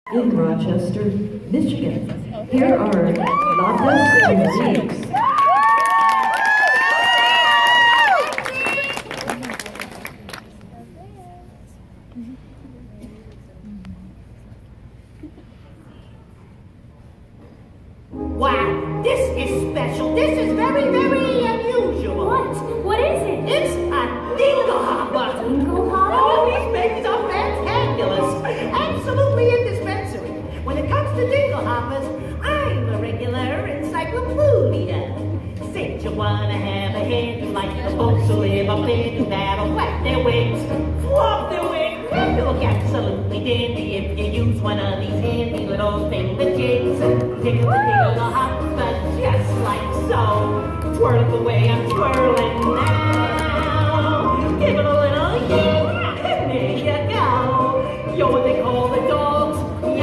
In Rochester, Michigan, here are Latas and Leaves. Wow, this is special. This is very, very unusual. What? What is it? It's a dingle hopper. Dingle hopper? Oh, these babies are fantabulous. Absolutely indispensable. When it comes to dingle hoppers, I'm a regular encyclopedia. Since you wanna have a hand like the folks who live up there that'll whack their wings, flop their wings, and look absolutely dandy if you use one of these handy little thingamajigs. Dingle hopper, just like so. Twirl it the way I'm twirling now. Give it a little yeah, and there you go. You're what they call the dogs.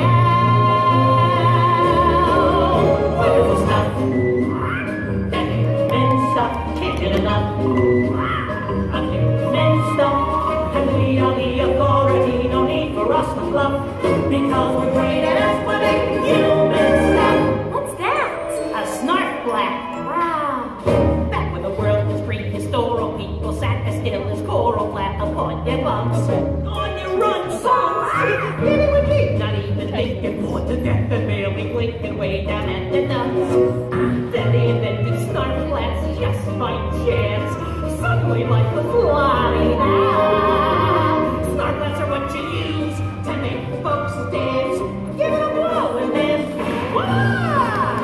Wonderful stuff. That immense stuff. Can't get enough. Immense stuff. And we are the authority. No need for us to bluff. Because we're great at explaining human stuff. What's that? A snarf flap. Wow. Back when the world was prehistoric, people sat as still as coral flat upon their bunks. On your run, songs. Hitting with me. Not even thinking more to death and barely blinking way down at the dumps. Then they invented snarf flats just by chance. Suddenly life was flying out. Snarf flats are what you use to make folks dance. Give it a blow and then wow!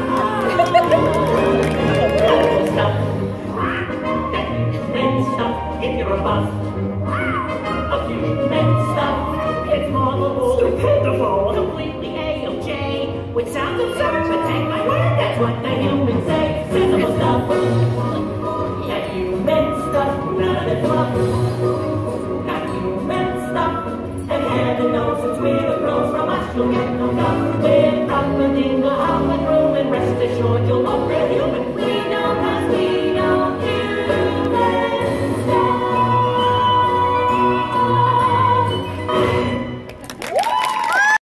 Stuff. That immense stuff if you're a buff. A few immense stuff. It's modelable, dependable, completely AOJ. Which sounds absurd, but take my word, that's what the humans say. Sensible stuff. That immense stuff, none of it fluff. That immense stuff. And heaven knows since we're the pros, from us you'll get no guff. We're up and dingle hop and room, and rest assured you'll look real